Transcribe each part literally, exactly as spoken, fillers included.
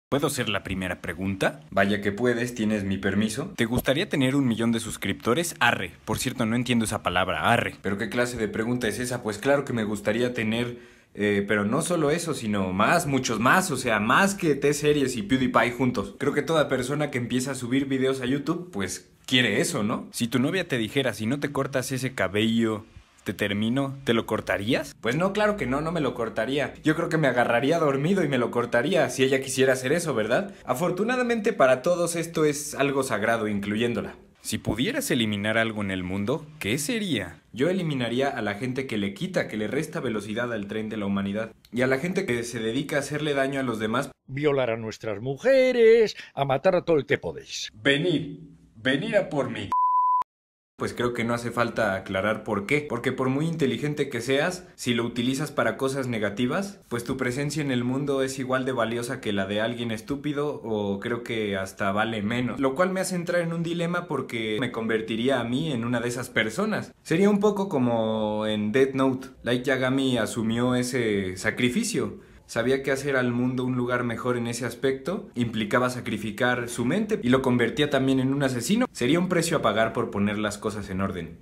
¿Puedo ser la primera pregunta? Vaya que puedes, ¿tienes mi permiso? ¿Te gustaría tener un millón de suscriptores? Arre. Por cierto, no entiendo esa palabra, arre. ¿Pero qué clase de pregunta es esa? Pues claro que me gustaría tener... Eh, pero no solo eso, sino más, muchos más, o sea, más que T-Series y PewDiePie juntos. Creo que toda persona que empieza a subir videos a YouTube, pues quiere eso, ¿no? Si tu novia te dijera, si no te cortas ese cabello... ¿Te termino? ¿Te lo cortarías? Pues no, claro que no, no me lo cortaría. Yo creo que me agarraría dormido y me lo cortaría si ella quisiera hacer eso, ¿verdad? Afortunadamente para todos esto es algo sagrado, incluyéndola. Si pudieras eliminar algo en el mundo, ¿qué sería? Yo eliminaría a la gente que le quita, que le resta velocidad al tren de la humanidad. Y a la gente que se dedica a hacerle daño a los demás. Violar a nuestras mujeres, a matar a todo el que podéis. Venid, venid a por mí. Pues creo que no hace falta aclarar por qué. Porque por muy inteligente que seas, si lo utilizas para cosas negativas, pues tu presencia en el mundo es igual de valiosa que la de alguien estúpido, o creo que hasta vale menos. Lo cual me hace entrar en un dilema porque me convertiría a mí en una de esas personas. Sería un poco como en Death Note. Light Yagami asumió ese sacrificio. Sabía que hacer al mundo un lugar mejor en ese aspecto implicaba sacrificar su mente y lo convertía también en un asesino. Sería un precio a pagar por poner las cosas en orden.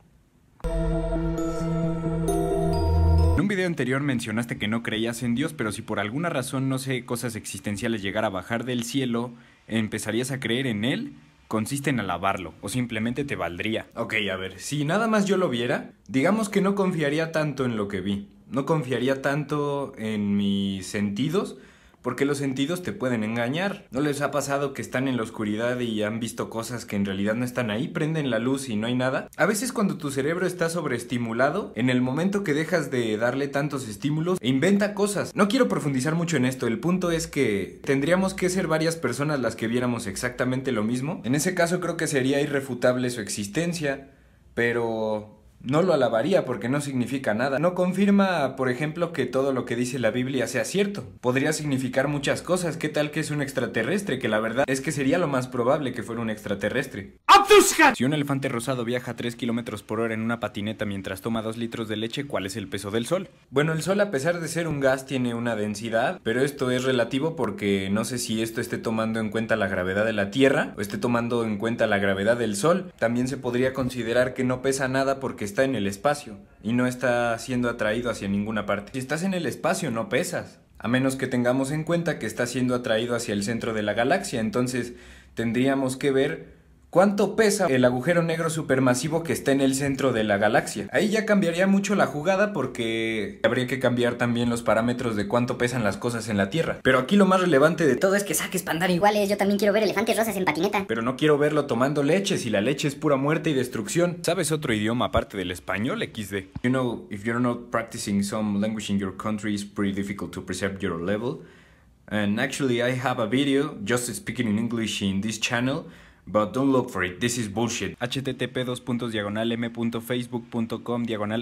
En un video anterior mencionaste que no creías en Dios, pero si por alguna razón, no sé, cosas existenciales llegara a bajar del cielo, ¿empezarías a creer en él? Consiste en alabarlo, o simplemente te valdría. Ok, a ver, si nada más yo lo viera, digamos que no confiaría tanto en lo que vi. No confiaría tanto en mis sentidos, porque los sentidos te pueden engañar. ¿No les ha pasado que están en la oscuridad y han visto cosas que en realidad no están ahí? Prenden la luz y no hay nada. A veces cuando tu cerebro está sobreestimulado, en el momento que dejas de darle tantos estímulos, inventa cosas. No quiero profundizar mucho en esto, el punto es que tendríamos que ser varias personas las que viéramos exactamente lo mismo. En ese caso creo que sería irrefutable su existencia, pero... no lo alabaría porque no significa nada. No confirma, por ejemplo, que todo lo que dice la Biblia sea cierto. Podría significar muchas cosas. ¿Qué tal que es un extraterrestre? Que la verdad es que sería lo más probable que fuera un extraterrestre. Si un elefante rosado viaja a tres kilómetros por hora en una patineta mientras toma dos litros de leche, ¿cuál es el peso del Sol? Bueno, el Sol, a pesar de ser un gas, tiene una densidad, pero esto es relativo porque no sé si esto esté tomando en cuenta la gravedad de la Tierra o esté tomando en cuenta la gravedad del Sol. También se podría considerar que no pesa nada porque está en el espacio y no está siendo atraído hacia ninguna parte. Si estás en el espacio no pesas, a menos que tengamos en cuenta que está siendo atraído hacia el centro de la galaxia. Entonces tendríamos que ver cuánto pesa el agujero negro supermasivo que está en el centro de la galaxia. Ahí ya cambiaría mucho la jugada porque habría que cambiar también los parámetros de cuánto pesan las cosas en la Tierra. Pero aquí lo más relevante de todo Todo es que saques para andar iguales. Yo también quiero ver elefantes rosas en patineta. Pero no quiero verlo tomando leche, si la leche es pura muerte y destrucción. ¿Sabes otro idioma aparte del español, equis de? You know, if you're not practicing some language in your country, it's pretty difficult to preserve your level. And actually I have a video just speaking in English in this channel, but don't look for it, this is bullshit. http dos puntos diagonal m punto facebook punto com diagonal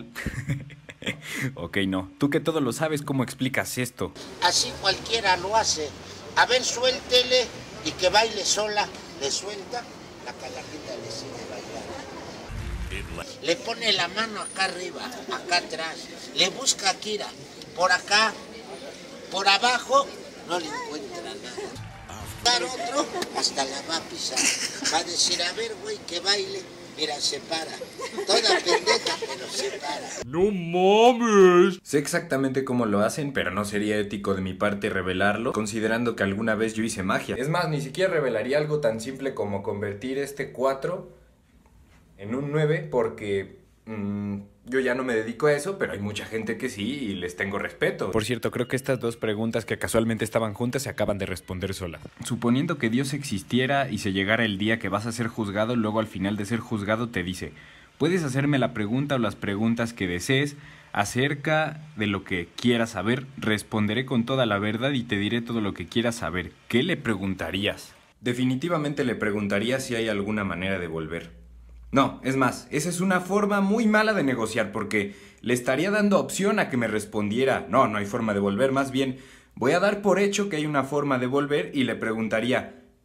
Ok, no. Tú que todo lo sabes, ¿cómo explicas esto? Así cualquiera lo hace. A ver, suéltele y que baile sola. Le suelta, la calajita le sigue bailando. Le pone la mano acá arriba, acá atrás. Le busca a Kira, por acá, por abajo, no le encuentra nada. Dar otro, hasta la va a pisar. Va a decir, a ver, güey, que baile. Mira, se para. Toda pendeja, pero se para. ¡No mames! Sé exactamente cómo lo hacen, pero no sería ético de mi parte revelarlo, considerando que alguna vez yo hice magia. Es más, ni siquiera revelaría algo tan simple como convertir este cuatro en un nueve, porque mmm, yo ya no me dedico a eso, pero hay mucha gente que sí y les tengo respeto. Por cierto, creo que estas dos preguntas que casualmente estaban juntas se acaban de responder solas. Suponiendo que Dios existiera y se llegara el día que vas a ser juzgado, luego al final de ser juzgado te dice: puedes hacerme la pregunta o las preguntas que desees acerca de lo que quieras saber, responderé con toda la verdad y te diré todo lo que quieras saber. ¿Qué le preguntarías? Definitivamente le preguntaría si hay alguna manera de volver. No, es más, esa es una forma muy mala de negociar porque le estaría dando opción a que me respondiera: no, no hay forma de volver, más bien voy a dar por hecho que hay una forma de volver y le preguntaría: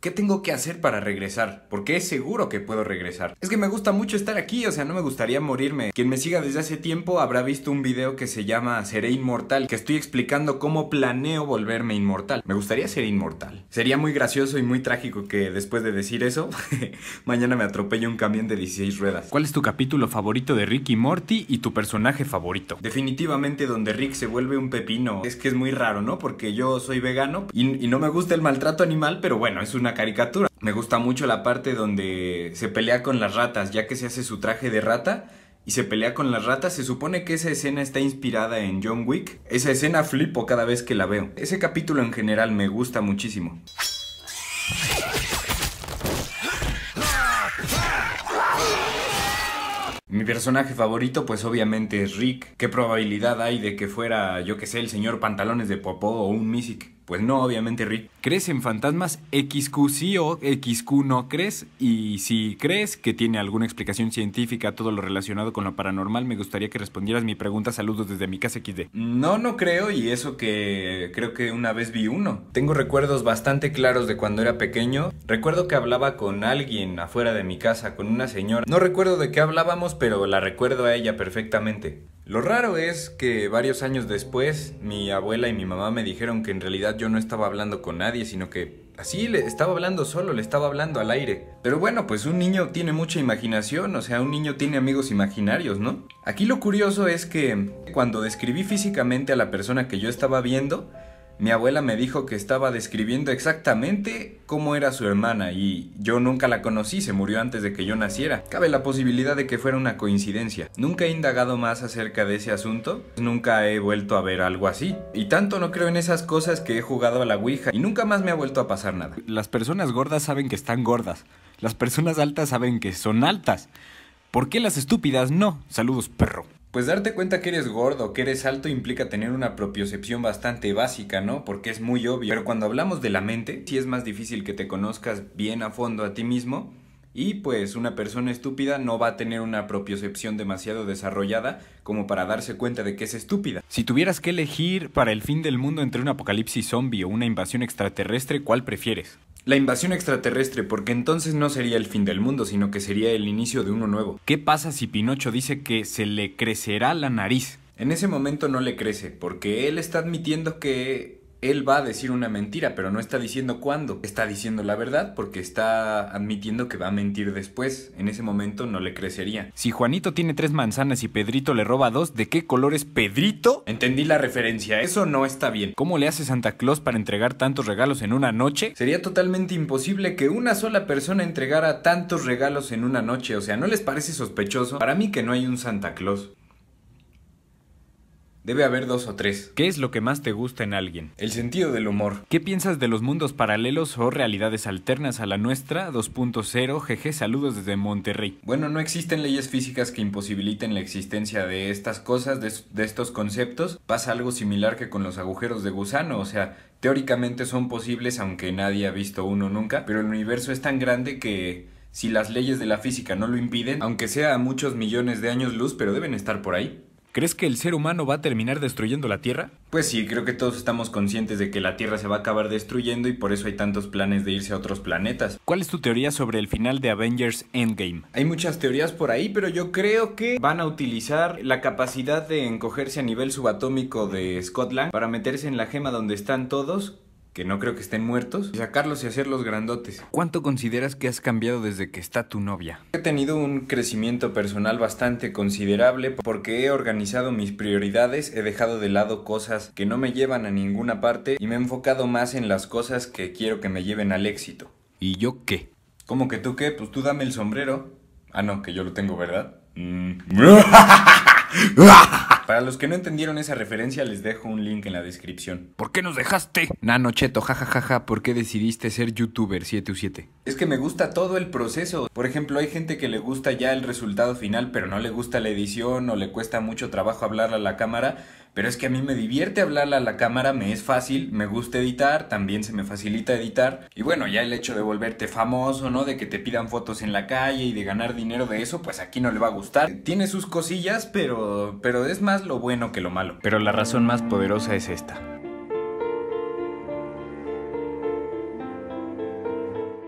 ¿Qué tengo que hacer para regresar? Porque es seguro que puedo regresar. Es que me gusta mucho estar aquí, o sea, no me gustaría morirme. Quien me siga desde hace tiempo habrá visto un video que se llama Seré Inmortal, que estoy explicando cómo planeo volverme inmortal. Me gustaría ser inmortal. Sería muy gracioso y muy trágico que después de decir eso, mañana me atropelle un camión de dieciséis ruedas. ¿Cuál es tu capítulo favorito de Rick y Morty y tu personaje favorito? Definitivamente donde Rick se vuelve un pepino. Es que es muy raro, ¿no? Porque yo soy vegano y, y no me gusta el maltrato animal, pero bueno, es una caricatura. Me gusta mucho la parte donde se pelea con las ratas, ya que se hace su traje de rata y se pelea con las ratas. Se supone que esa escena está inspirada en John Wick. Esa escena flipo cada vez que la veo. Ese capítulo en general me gusta muchísimo. Mi personaje favorito pues obviamente es Rick. ¿Qué probabilidad hay de que fuera, yo que sé, el señor Pantalones de Popó o un Mysic? Pues no, obviamente Rick. ¿Crees en fantasmas? X Q sí o X Q no crees. Y si crees que tiene alguna explicación científica a todo lo relacionado con lo paranormal, me gustaría que respondieras mi pregunta. Saludos desde mi casa equis de. No, no creo, y eso que creo que una vez vi uno. Tengo recuerdos bastante claros de cuando era pequeño. Recuerdo que hablaba con alguien afuera de mi casa, con una señora. No recuerdo de qué hablábamos, pero la recuerdo a ella perfectamente. Lo raro es que varios años después, mi abuela y mi mamá me dijeron que en realidad yo no estaba hablando con nadie, sino que así le estaba hablando solo, le estaba hablando al aire. Pero bueno, pues un niño tiene mucha imaginación, o sea, un niño tiene amigos imaginarios, ¿no? Aquí lo curioso es que cuando describí físicamente a la persona que yo estaba viendo, mi abuela me dijo que estaba describiendo exactamente cómo era su hermana y yo nunca la conocí, se murió antes de que yo naciera. Cabe la posibilidad de que fuera una coincidencia. Nunca he indagado más acerca de ese asunto, nunca he vuelto a ver algo así. Y tanto no creo en esas cosas que he jugado a la ouija y nunca más me ha vuelto a pasar nada. Las personas gordas saben que están gordas. Las personas altas saben que son altas. ¿Por qué las estúpidas no? Saludos, perro. Pues darte cuenta que eres gordo, que eres alto implica tener una propiocepción bastante básica, ¿no? Porque es muy obvio. Pero cuando hablamos de la mente, sí es más difícil que te conozcas bien a fondo a ti mismo. Y pues una persona estúpida no va a tener una propiocepción demasiado desarrollada como para darse cuenta de que es estúpida. Si tuvieras que elegir para el fin del mundo entre un apocalipsis zombie o una invasión extraterrestre, ¿cuál prefieres? La invasión extraterrestre, porque entonces no sería el fin del mundo, sino que sería el inicio de uno nuevo. ¿Qué pasa si Pinocho dice que se le crecerá la nariz? En ese momento no le crece, porque él está admitiendo que él va a decir una mentira, pero no está diciendo cuándo. Está diciendo la verdad porque está admitiendo que va a mentir después. En ese momento no le crecería. Si Juanito tiene tres manzanas y Pedrito le roba dos, ¿de qué color es Pedrito? Entendí la referencia, eso no está bien. ¿Cómo le hace Santa Claus para entregar tantos regalos en una noche? Sería totalmente imposible que una sola persona entregara tantos regalos en una noche. O sea, ¿no les parece sospechoso? Para mí que no hay un Santa Claus. Debe haber dos o tres. ¿Qué es lo que más te gusta en alguien? El sentido del humor. ¿Qué piensas de los mundos paralelos o realidades alternas a la nuestra? dos punto cero, jeje, saludos desde Monterrey. Bueno, no existen leyes físicas que imposibiliten la existencia de estas cosas, de, de estos conceptos. Pasa algo similar que con los agujeros de gusano, o sea, teóricamente son posibles aunque nadie ha visto uno nunca, pero el universo es tan grande que si las leyes de la física no lo impiden, aunque sea a muchos millones de años luz, pero deben estar por ahí. ¿Crees que el ser humano va a terminar destruyendo la Tierra? Pues sí, creo que todos estamos conscientes de que la Tierra se va a acabar destruyendo y por eso hay tantos planes de irse a otros planetas. ¿Cuál es tu teoría sobre el final de Avengers Endgame? Hay muchas teorías por ahí, pero yo creo que van a utilizar la capacidad de encogerse a nivel subatómico de Scott Lang para meterse en la gema donde están todos, que no creo que estén muertos, y sacarlos y hacerlos grandotes. ¿Cuánto consideras que has cambiado desde que está tu novia? He tenido un crecimiento personal bastante considerable porque he organizado mis prioridades, he dejado de lado cosas que no me llevan a ninguna parte y me he enfocado más en las cosas que quiero que me lleven al éxito. ¿Y yo qué? ¿Cómo que tú qué? Pues tú dame el sombrero. Ah, no, que yo lo tengo, ¿verdad? Mm. Para los que no entendieron esa referencia, les dejo un link en la descripción. ¿Por qué nos dejaste? Nano Cheto, jajajaja, ¿por qué decidiste ser youtuber siete u siete? Es que me gusta todo el proceso. Por ejemplo, hay gente que le gusta ya el resultado final, pero no le gusta la edición o le cuesta mucho trabajo hablarle a la cámara. Pero es que a mí me divierte hablarle a la cámara, me es fácil, me gusta editar, también se me facilita editar. Y bueno, ya el hecho de volverte famoso, ¿no? De que te pidan fotos en la calle y de ganar dinero de eso, pues aquí no le va a gustar. Tiene sus cosillas, pero, pero es más lo bueno que lo malo. Pero la razón más poderosa es esta.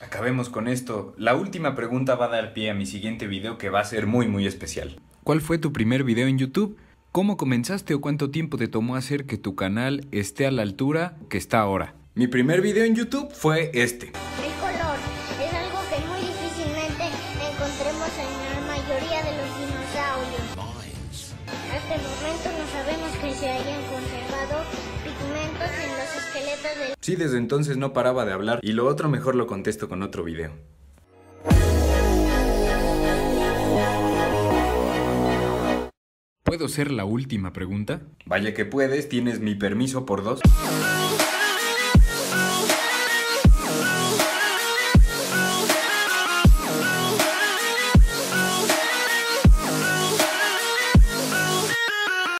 acabemos con esto. La última pregunta va a dar pie a mi siguiente video que va a ser muy muy especial. ¿Cuál fue tu primer video en YouTube? ¿Cómo comenzaste o cuánto tiempo te tomó hacer que tu canal esté a la altura que está ahora? Mi primer video en YouTube fue este. El color es algo que muy difícilmente encontremos en la mayoría de los dinosaurios. Hasta el momento no sabemos que se hayan conservado pigmentos en los esqueletos del... Sí, desde entonces no paraba de hablar y lo otro mejor lo contesto con otro video. ¿Puedo ser la última pregunta? Vaya que puedes, tienes mi permiso por dos.